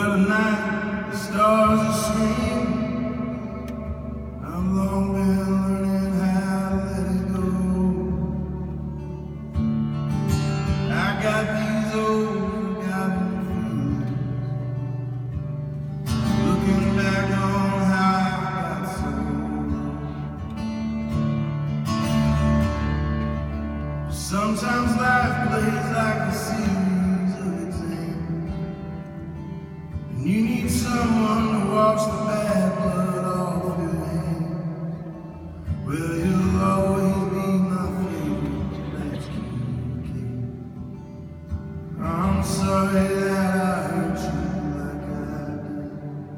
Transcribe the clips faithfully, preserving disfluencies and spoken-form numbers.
Well, tonight the stars are screaming. I've long been learning how to let it go. I got these old forgotten feelings, looking back on how I got so low. Sometimes life plays like a series of exams, and you need someone to wash the bad blood off your hands. Well, you'll always be my favorite Latchkey kid. I'm sorry that I hurt you like I did.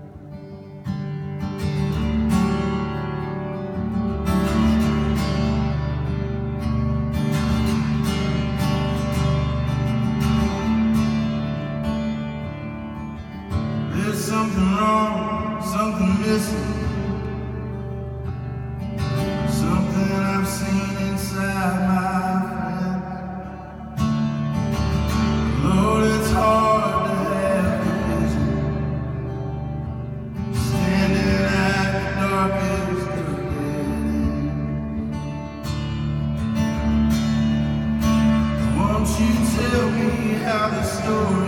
There's something wrong, something missing, something I've seen inside my friend. Lord, it's hard to have the vision, standing at the darkest of dead ends. Won't you tell me how the story